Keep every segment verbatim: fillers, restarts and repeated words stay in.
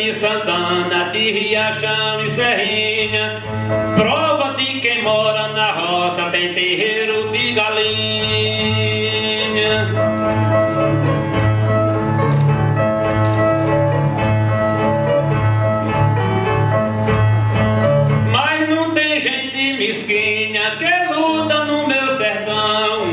de Santana, de Riachão e Serrinha, prova de quem mora na roça, tem terreiro de galinha. Mas não tem gente mesquinha que luta no meu sertão.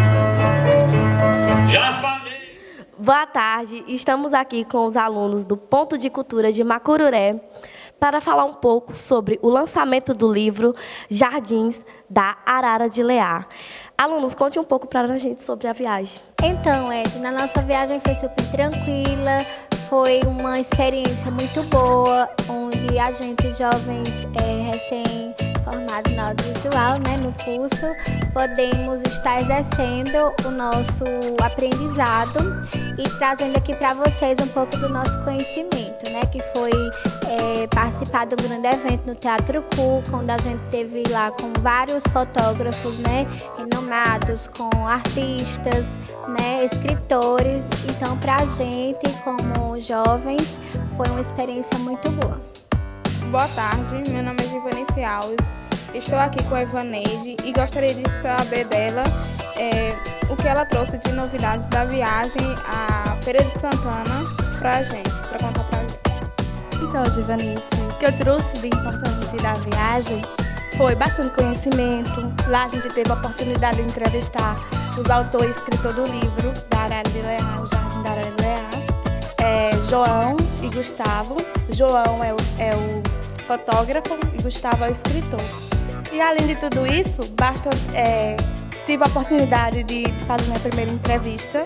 Já falei. Boa tarde, estamos aqui com os alunos do Ponto de Cultura de Macururé para falar um pouco sobre o lançamento do livro Jardins da Arara de Leá. Alunos, conte um pouco para a gente sobre a viagem. Então, Ed, na nossa viagem foi super tranquila, foi uma experiência muito boa, onde a gente, jovens é, recém-formados no audiovisual, né, no curso, podemos estar exercendo o nosso aprendizado e trazendo aqui para vocês um pouco do nosso conhecimento, né, que foi é, participar de um grande evento no Teatro Cuca, onde a gente teve lá com vários fotógrafos, né, renomados, com artistas, né, escritores. Então, para a gente, como jovens, foi uma experiência muito boa. Boa tarde, meu nome é Givanesse Alves, estou aqui com a Ivaneide e gostaria de saber dela é, o que ela trouxe de novidades da viagem à Feira de Santana para a gente, para contar para a gente. Então, Givanesse, o que eu trouxe de importante da viagem foi bastante conhecimento. Lá a gente teve a oportunidade de entrevistar os autores e escritores do livro da Arara de Leá, o Jardim da Arara de Leá, é, João e Gustavo. João é o, é o fotógrafo e Gustavo é o escritor. E além de tudo isso, basta, é, tive a oportunidade de fazer minha primeira entrevista.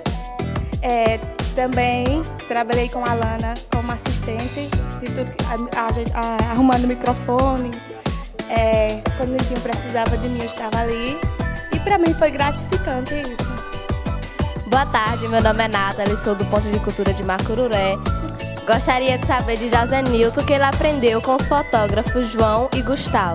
É, também trabalhei com a Lana como assistente, de tudo, a, a, a, arrumando o microfone. É, quando o Nitinho precisava de mim, eu estava ali. E para mim foi gratificante isso. Boa tarde, meu nome é Nathalie, sou do Ponto de Cultura de Macururé. Gostaria de saber de Jazenilton o que ele aprendeu com os fotógrafos João e Gustavo.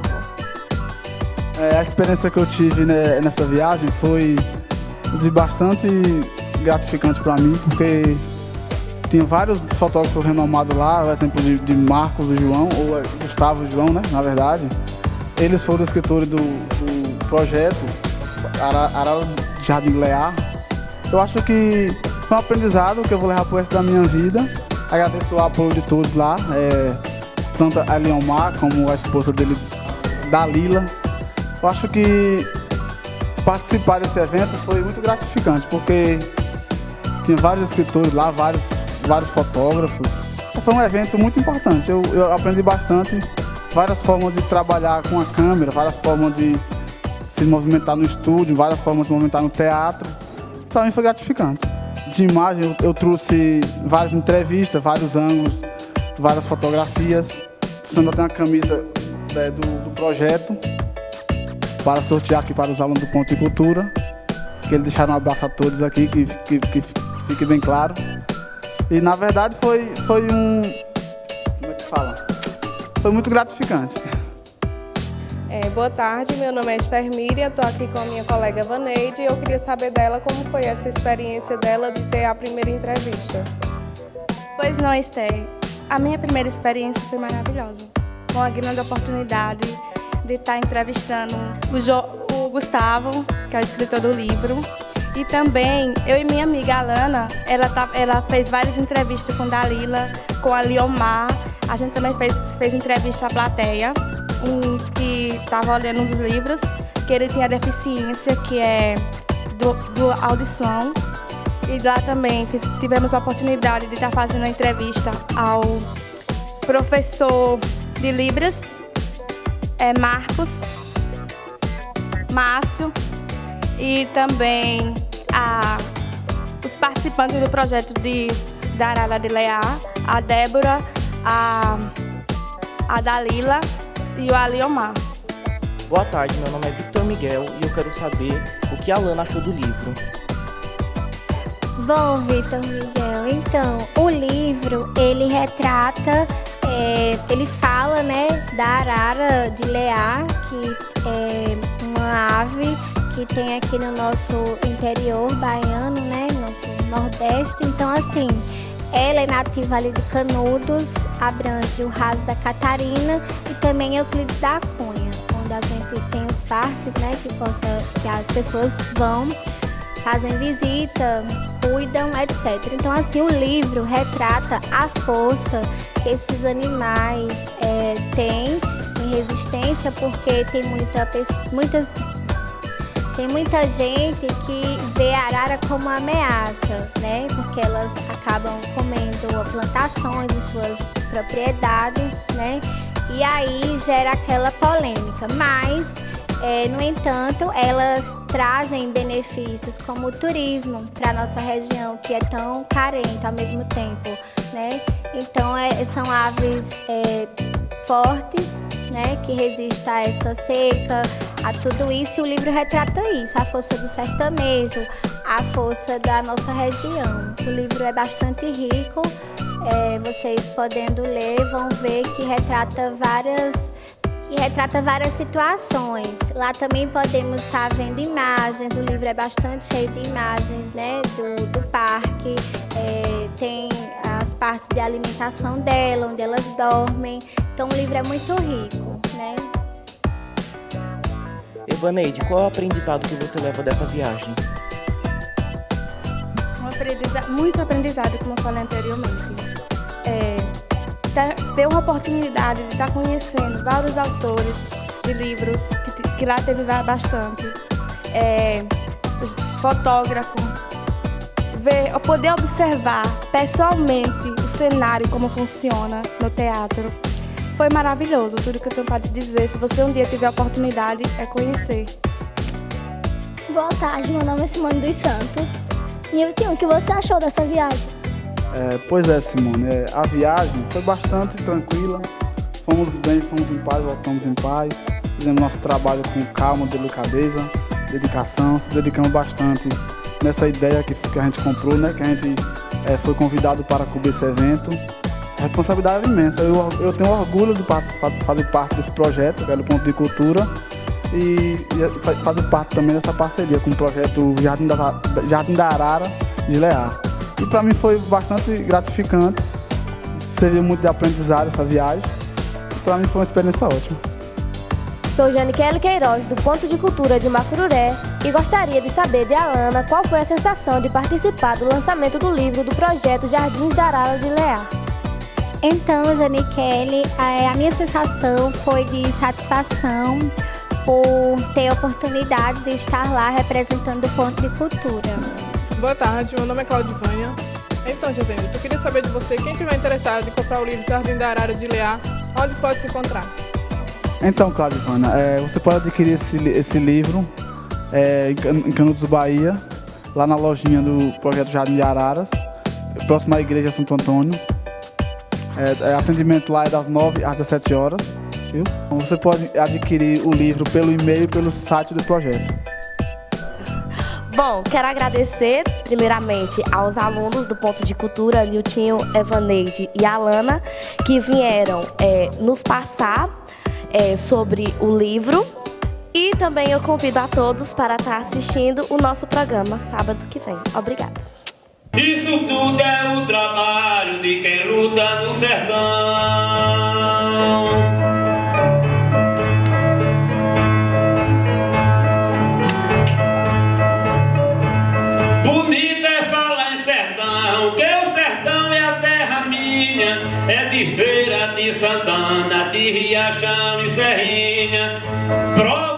É, a experiência que eu tive, né, nessa viagem foi de bastante gratificante para mim, porque tinha vários fotógrafos renomados lá, o exemplo de, de Marcos e João, ou Gustavo e João, né, na verdade. Eles foram os escritores do, do projeto Arara de Jardim de Leá. Eu acho que foi um aprendizado que eu vou levar para o resto da minha vida. Agradeço o apoio de todos lá, é, tanto a Leomar como a esposa dele, Dalila. Eu acho que participar desse evento foi muito gratificante, porque tinha vários escritores lá, vários, vários fotógrafos. Foi um evento muito importante, eu, eu aprendi bastante, várias formas de trabalhar com a câmera, várias formas de se movimentar no estúdio, várias formas de movimentar no teatro. Para mim foi gratificante. De imagem eu, eu trouxe várias entrevistas, vários ângulos, várias fotografias. Sandra tem uma camisa é, do, do projeto para sortear aqui para os alunos do Ponto de Cultura. Que eles deixaram um abraço a todos aqui, que, que, que fique bem claro. E na verdade foi, foi um... como é que fala? Foi muito gratificante. É, boa tarde, meu nome é Esther Miriam, estou aqui com a minha colega Vaneide e eu queria saber dela como foi essa experiência dela de ter a primeira entrevista. Pois não, Esther. A minha primeira experiência foi maravilhosa. Com a grande oportunidade de estar entrevistando o, jo o Gustavo, que é o escritor do livro. E também, eu e minha amiga Alana, ela, tá, ela fez várias entrevistas com Dalila, com a Liomar. A gente também fez, fez entrevista à plateia, um, que estava olhando um dos livros, que ele tinha deficiência, que é do, do audição. E lá também fiz, tivemos a oportunidade de estar fazendo uma entrevista ao professor de Libras, é, Marcos, Márcio, e também a, os participantes do projeto de, da Arara de Leá, a Débora, a, a Dalila e o Aliomar. Boa tarde, meu nome é Victor Miguel e eu quero saber o que a Lana achou do livro. Bom, Victor Miguel, então, o livro, ele retrata, é, ele fala, né, da arara de Leá, que é uma ave que tem aqui no nosso interior baiano, né, nosso Nordeste. Então, assim, Ela é nativa ali de Canudos, abrange o Raso da Catarina e também Euclides da Cunha, onde a gente tem os parques, né, que, possa, que as pessoas vão, fazem visita, cuidam, etcétera. Então, assim, o livro retrata a força que esses animais é, têm em resistência, porque tem muita, muitas... Tem muita gente que vê a arara como uma ameaça, né? Porque elas acabam comendo plantações de suas propriedades, né? E aí gera aquela polêmica. Mas, é, no entanto, elas trazem benefícios como o turismo para a nossa região, que é tão carente ao mesmo tempo, né? Então, é, são aves é, fortes, né? Que resistem a essa seca, a tudo isso, e o livro retrata isso, a força do sertanejo, a força da nossa região. O livro é bastante rico, é, vocês podendo ler vão ver que retrata várias, que retrata várias situações. Lá também podemos estar vendo imagens, o livro é bastante cheio de imagens, né, do, do parque, é, tem as partes de alimentação dela, onde elas dormem, então o livro é muito rico, né? Evaneide, qual é o aprendizado que você leva dessa viagem? Um aprendizado, muito aprendizado, como eu falei anteriormente. É, ter uma oportunidade de estar conhecendo vários autores de livros, que, que lá teve bastante. É, fotógrafo, ver, poder observar pessoalmente o cenário, como funciona no teatro. Foi maravilhoso, tudo que eu tenho para te dizer. Se você um dia tiver a oportunidade, é conhecer. Boa tarde, meu nome é Simone dos Santos. E eu tinha, o que você achou dessa viagem? É, pois é, Simone, é, a viagem foi bastante tranquila. Fomos bem, fomos em paz, voltamos em paz. Fizemos nosso trabalho com calma, delicadeza, dedicação. Se dedicamos bastante nessa ideia que, que a gente comprou, né? Que a gente é, foi convidado para cobrir esse evento. A responsabilidade é imensa. Eu, eu tenho orgulho de participar, de fazer parte desse projeto, que é do Ponto de Cultura, e, e fazer parte também dessa parceria com o projeto Jardim da, Jardim da Arara de Lear. E para mim foi bastante gratificante, serviu muito de aprendizado essa viagem, e para mim foi uma experiência ótima. Sou Janiquele Queiroz, do Ponto de Cultura de Macururé, e gostaria de saber de Alana qual foi a sensação de participar do lançamento do livro do projeto Jardins da Arara de Lear. Então, Janiquele, a minha sensação foi de satisfação por ter a oportunidade de estar lá representando o Ponto de Cultura. Boa tarde, meu nome é Claudivânia. Então, Josene, eu queria saber de você, quem estiver interessado em comprar o livro Jardim da Arara de Lear, onde pode se encontrar? Então, Claudivânia, é, você pode adquirir esse, esse livro é, em Canudos, Bahia, lá na lojinha do projeto Jardim de Araras, próximo à Igreja Santo Antônio. É, é, atendimento lá é das nove às dezessete horas, viu? Então, você pode adquirir o livro pelo e-mail e pelo site do projeto. Bom, quero agradecer primeiramente aos alunos do Ponto de Cultura, Niltinho, Evaneide e Alana, que vieram é, nos passar é, sobre o livro. E também eu convido a todos para estar assistindo o nosso programa sábado que vem. Obrigada. Isso tudo é o trabalho de quem luta no sertão. Bonito é falar em sertão, que o sertão é a terra minha. É de Feira de Santana, de Riachão e Serrinha. Prova